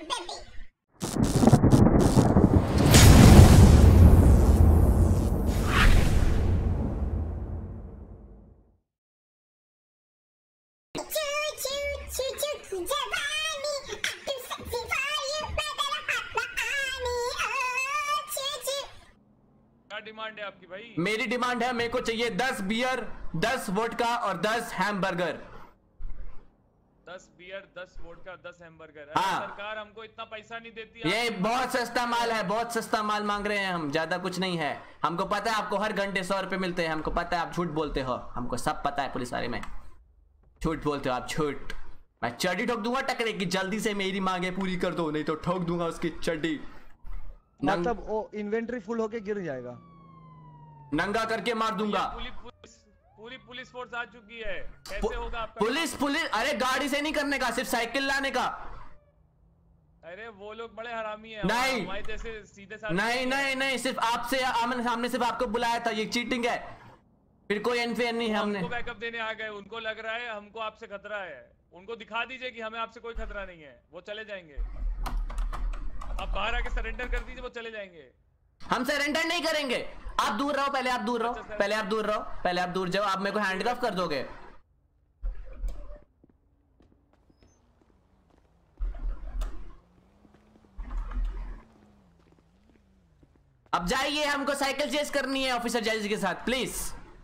Demand है आपकी भाई? मेरी डिमांड है, मेरे को चाहिए 10 बियर, 10 वोडका और 10 हैमबर्गर। 10 beer, 10 vodka, 10 hamburger. हाँ। सरकार हमको इतना पैसा नहीं देती। ये बहुत सस्ता माल है, बहुत सस्ता माल मांग रहे हैं हम, ज्यादा कुछ नहीं है। हमको पता है आपको हर घंटे 100 रुपए मिलते हैं, हमको पता है आप झूठ बोलते हो, हमको सब पता है पुलिस वाले में झूठ बोलते हो आप, झूठ। मैं चड्डी ठोक दूंगा टकरे की, जल्दी से मेरी मांगे पूरी कर दो, नहीं तो ठोक दूंगा उसकी चड्डी। मतलब वो इन्वेंटरी फुल होके गिर जाएगा, नंगा करके मार दूंगा। पूरी पुलिस फोर्स आ चुकी है, कैसे होगा आपका? पुलिस अरे गाड़ी से नहीं करने का, सिर्फ साइकिल लाने का। अरे वो लोग बड़े हरामी हैं, नहीं हमारे जैसे सीधे साधे नहीं, सिर्फ आपसे आमने सामने सिर्फ आपको बुलाया था, ये चीटिंग है, फिर कोई एनफेयर नहीं है। हमने बैकअप देने आ गए, उनको लग रहा है हमको आपसे खतरा है, उनको दिखा दीजिए कि हमें आपसे कोई खतरा नहीं है, वो चले जाएंगे। आप बाहर आके सरेंडर कर दीजिए, वो चले जाएंगे। हम सरेंडर नहीं करेंगे, आप दूर रहो, पहले आप दूर रहो, पहले आप दूर रहो, पहले आप दूर जाओ, आप मेरे को हैंडकफ कर दोगे। अब जाइए, हमको साइकिल चेस करनी है ऑफिसर जैजी के साथ, प्लीज।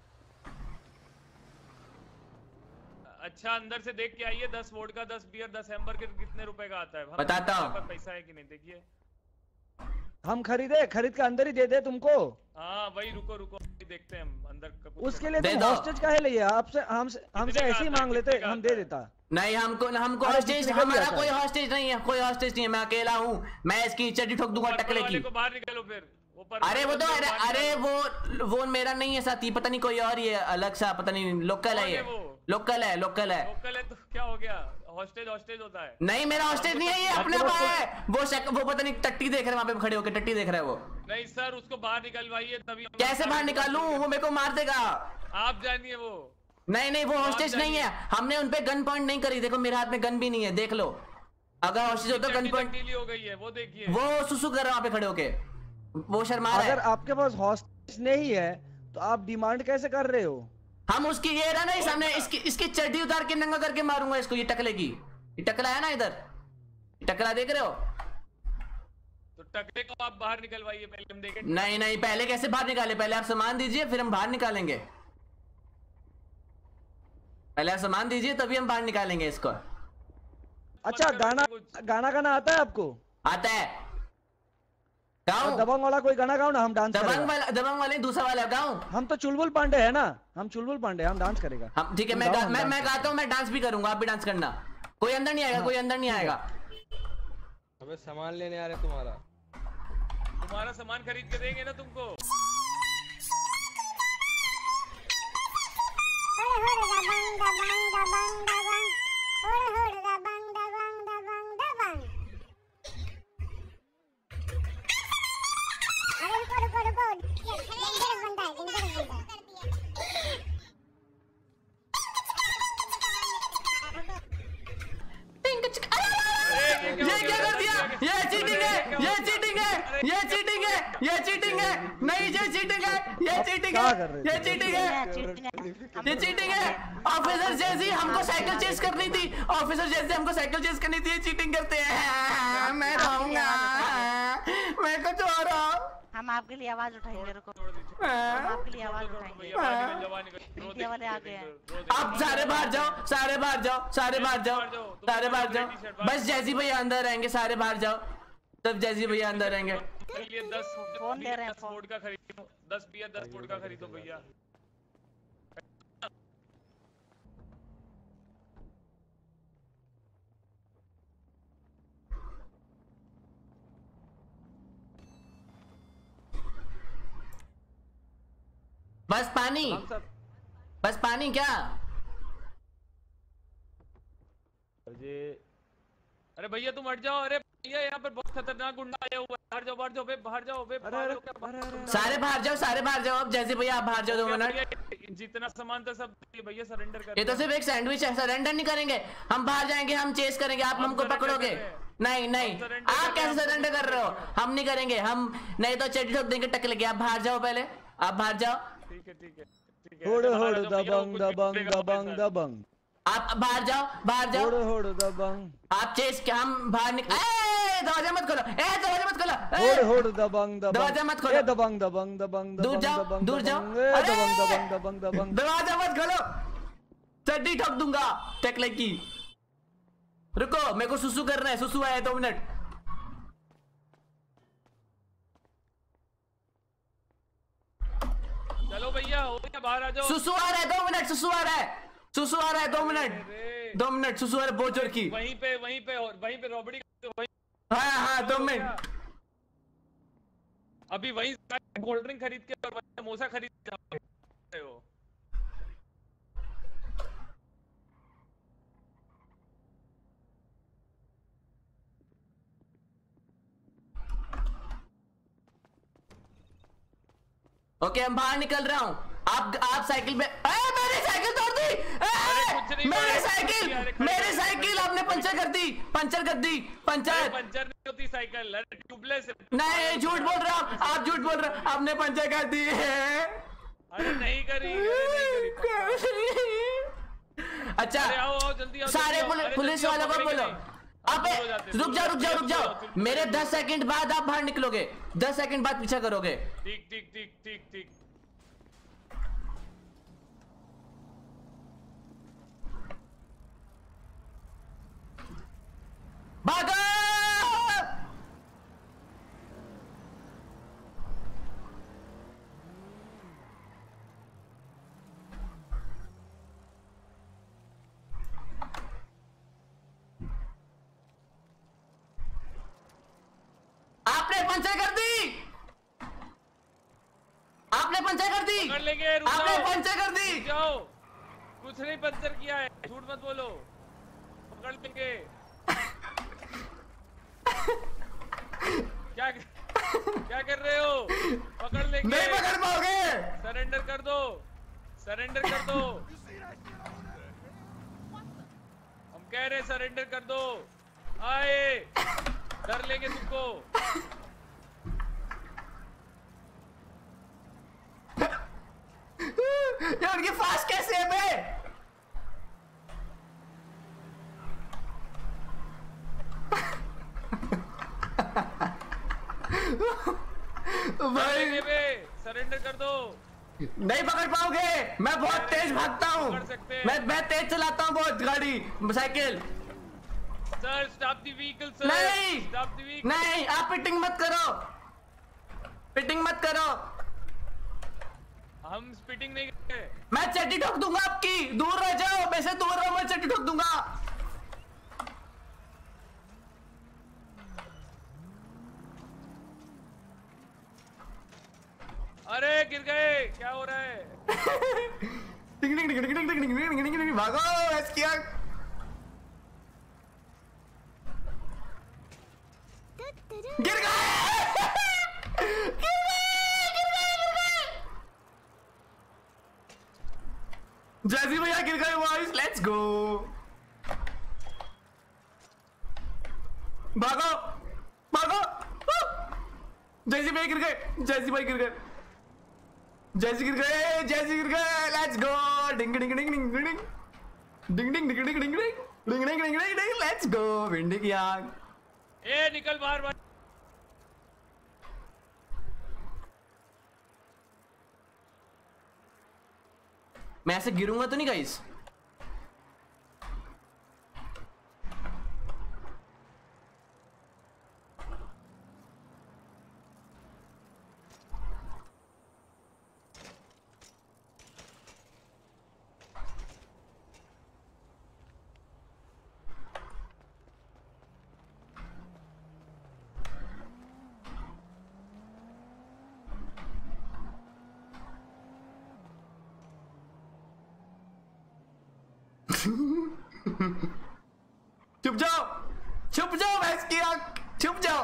अच्छा अंदर से देख के आइए, 10 वोडका, 10 बियर, 10 हैमबर्गर कितने रुपए का आता है? बताता हूँ। पैसा है कि नहीं देखिए। हम खरीद के अंदर ही दे दे तुमको। हाँ वही, रुको देखते हैं हम अंदर का। उसके लिए तुम हॉस्टेज काहे लिए? आपसे हमसे ऐसे ही मांग लेते, हम दे देता। नहीं, हमको हॉस्टेज, हमारा कोई हॉस्टेज नहीं है, कोई हॉस्टेज नहीं है, मैं अकेला हूँ, मैं इसकी चड्डी ठोक दूंगा टकले की। बाहर निकलो फिर। अरे वो तो अरे वो मेरा नहीं है साथी, पता नहीं कोई और, ये अलग सा पता नहीं, लोकल है, ये लोकल है तो क्या हो गया? हॉस्टेज होता है? नहीं, मेरा हॉस्टेज नहीं है, ये अपने आप आया है। वो पता नहीं टट्टी देख रहे हैं वहां पे खड़े होकर, टट्टी देख रहा है वो। नहीं सर, उसको बाहर निकलवाइए तभी। कैसे बाहर निकालूं? वो मेरे को मार देगा। आप जानिए वो। नहीं, वो हॉस्टेज नहीं है, हमने उनपे गन पॉइंट नहीं करी। देखो मेरे हाथ में गन भी नहीं है, देख लो। अगर हॉस्टेज होता गन पॉइंट हो गई है, वो देखिए। वो सुसु कर रहा है वहां पे खड़े होके, वो शर्मा रहा है। अगर आपके पास हॉस्टेज नहीं है तो आप डिमांड कैसे कर रहे हो? हम उसकी ये रहा ना सामने, इसकी चड्डी उतार के नंगा करके मारूंगा इसको, ये टकले की। ये टकला है ना इधर, टकला देख रहे हो? तो टकले को आप बाहर निकलवाइए पहले, हम देखें। नहीं, पहले कैसे बाहर निकाले? पहले आप सामान दीजिए, फिर हम बाहर निकालेंगे। पहले आप सामान दीजिए, तभी हम बाहर निकालेंगे इसको। अच्छा, गाना आता है आपको? आता है, गाओ। दबंग वाला कोई गाना गाओ ना, हम डांस करेंगे। दबंग वाले दूसरा वाला गाओ। हम तो चुलबुल पांडे है ना, हम चुलबुल पांडे, हम डांस करेगा। हम ठीक है, मैं गाता हूँ, मैं डांस भी करूंगा, आप भी डांस करना। कोई अंदर नहीं आएगा, कोई अंदर नहीं आएगा। अबे सामान लेने आ रहे, तुम्हारा सामान खरीद के देंगे ना तुमको। ये क्या कर दिया? ये चीटिंग है, ये चीटिंग है, ये चीटिंग है, ये चीटिंग है। नहीं, ये चीटिंग है, ये चीटिंग है, ये चीटिंग है, ये चीटिंग है। ऑफिसर जैसी हमको साइकिल चेस करनी थी, ऑफिसर जैसे हमको साइकिल चेस करनी थी, ये चीटिंग करते हैं। मैं रहूंगा, मैं कुछ हो रहा। हम आपके लिए आवाज उठाएंगे, रुको, हम आपके लिए आवाज उठाएंगे। मीडिया वाले आ गए हैं। आप सारे बाहर जाओ, सारे बाहर जाओ, सारे बाहर जाओ, सारे बाहर जाओ। बस जैसी भैया अंदर रहेंगे, सारे बाहर जाओ, तब जैसी भैया अंदर रहेंगे। 10 फोन दे रहे हैं, फोन वोडका खरीदो, 10 बियर, 10 वोडका खरीदो भैया। बस पानी, बस पानी क्या? अरे भैया तुम हट जाओ। अरे भैया यहाँ पर बहुत खतरनाक गुंडा आया हुआ है, बाहर जाओ, बाहर जाओ, बाहर जाओ, सारे बाहर जाओ, सारे बाहर जाओ। अब जैसे भैया आप बाहर जाओ 2 मिनट। जितना सामान था सब भैया सरेंडर कर। ये तो सिर्फ एक सैंडविच है, सरेंडर नहीं करेंगे, हम बाहर जाएंगे, हम चेस करेंगे, आप हमको पकड़ोगे। नहीं नहीं, आप कैसे सरेंडर कर रहे हो? हम नहीं करेंगे, हम नहीं तो चेटी ठोक देंगे टक लगे। आप बाहर जाओ, पहले आप बाहर जाओ। ठीक है ठीक है ठीक है। होड़ होड़ दबंग दबंग दबंग दबंग। आप बाहर जाओ, बाहर जाओ। होड़ होड़ दबंग। आप चेस के हम बाहर निकल। दरवाजा मत खोलो, दरवाजा मत खोलो। होड़ होड़ दबंग दबंग। दरवाजा मत खोलो। दबंग दबंग दबंग। दूर जाओ, दूर जाओ। दबंग दबंग दबंग दबंग। दरवाजा मत खोलो, चड्डी ठोक दूंगा टेक लगी। रुको, मेरे को सुसु करना है, सुसु आया 2 मिनट। चलो भैया हो गया, बाहर आ जाओ। सुसु आ रहा है, 2 मिनट, सुसु आ रहा है, सुसु आ रहा है, 2 मिनट, 2 मिनट सुसु आ रहा है, बहुत जोर की। वहीं पे रॉबड़ी हाँ 2 मिनट। अभी वहीं कोल्ड ड्रिंक खरीद के और वहीं समोसा खरीद के हो। ओके, हम बाहर निकल रहा हूँ। आप साइकिल पे। मेरी साइकिल तोड़ दी। मेरी साइकिल आपने पंचर कर दी, पंचर कर दी, पंचर। पंचर नहीं होती साइकिल, ट्यूबलेस। नहीं, झूठ बोल रहे हो आप, झूठ बोल रहे हो। आपने पंचर कर दी है। अरे नहीं करी। अच्छा, आओ जल्दी आओ। सारे पुलिस वालों को बोलो। आप रुक जाओ, रुक जाओ, रुक जाओ। मेरे 10 सेकंड बाद आप बाहर निकलोगे, 10 सेकंड बाद पीछा करोगे। ठीक ठीक ठीक ठीक ठीक। भागो! आपने पंचर कर दी, आपने पंचर कर दी, पकड़ लेंगे, आपने पंचर कर दी। जाओ, कुछ नहीं पंचर किया है, झूठ मत बोलो, पकड़ लेंगे। क्या कर रहे हो? पकड़ लेंगे। नहीं पकड़ पाओगे। सरेंडर कर दो, सरेंडर कर दो। हम कह रहे सरेंडर कर दो। आए, डर लेंगे तुमको। ये उनकी फास्ट कैसे है बे? भाई सरेंडर कर दो। नहीं पकड़ पाओगे, मैं बहुत तेज भागता हूँ, मैं तेज चलाता हूँ बहुत गाड़ी, cycle. Sir stop the vehicle sir. नहीं, स्टॉप द व्हीकल। नहीं, आप पिटिंग मत करो, पिटिंग मत करो। हम स्पीडिंग नहीं करते। मैं चट्टी ठोक दूंगा आपकी, दूर रह जाओ, वैसे दूर रहो, मैं चट्टी ठोक दूंगा। अरे गिर गए, क्या हो रहा है? भागो, किया। गिर गए, जैसी भैया गिर गए बॉयज, लेट्स गो। भागो भागो, जैसी भाई गिर गए, जैसी भाई गिर गए, जैसी गिर गए, जैसी गिर गए, let's go. Ding ding ding ding ding ding ding ding ding ding ding ding ding ding ding, let's go. भिंडी की आग। ए निकल बाहर बाहर। मैं ऐसे गिरूंगा तो नहीं गाइस? छुप जाओ, छुप जाओ, भैंस की आंख, छुप जाओ।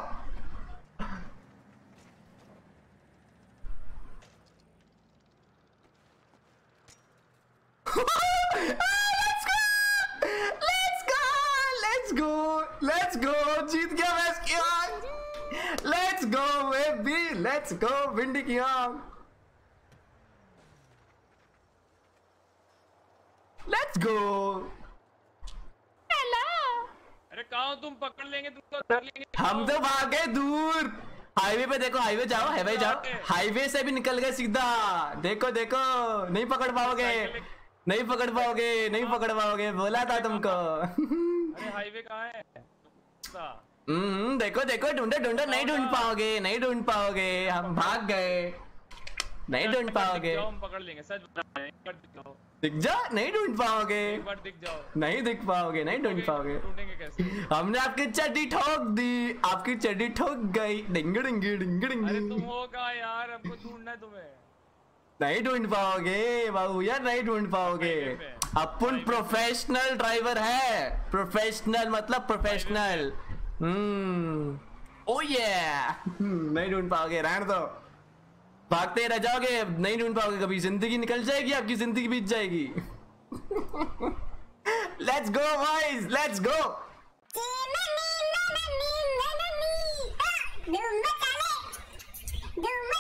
Let's go, let's go, let's go, जीत लेट्स गो भिंडी की आम, लेट्स गो। हेलो, अरे कहाँ तुम? पकड़ लेंगे तुमको, धर लेंगे। हम तो भागे दूर। हाईवे पे देखो, हाईवे जाओ, हाईवे जाओ, हाईवे से भी निकल गए सीधा। देखो देखो, नहीं पकड़ पाओगे, नहीं पकड़ पाओगे, नहीं पकड़ पाओगे, बोला था तुमको। अरे हाईवे कहाँ है? देखो देखो, ढूंढो ढूंढो, नहीं ढूंढ पाओगे, नहीं ढूंढ पाओगे, हम भाग गए, नहीं ढूंढ पाओगे। हम पकड़ लेंगे, सच बता रहे हैं। दिख जा, नहीं ढूंढ पाओगे, एक बार दिख जाओ, नहीं दिख पाओगे, नहीं ढूंढ पाओगे। ढूंढेंगे कैसे? हमने आपकी चड्डी ठोक दी, आपकी चड्डी ठोक गई। डिंग डिंग डिंग डिंग। अरे तुम हो कहाँ यार? हमको ढूंढना है तुम्हें। नहीं ढूंढ पाओगे बाबू यार, नहीं ढूंढ पाओगे। अपन प्रोफेशनल ड्राइवर है, प्रोफेशनल मतलब प्रोफेशनल। ओ ये नहीं ढूंढ पाओगे, रहने दो, भागते रह जाओगे, नहीं ढूंढ पाओगे कभी। जिंदगी निकल जाएगी, आपकी जिंदगी बीत जाएगी। Let's go boys, let's go. धूम मचाले, धूम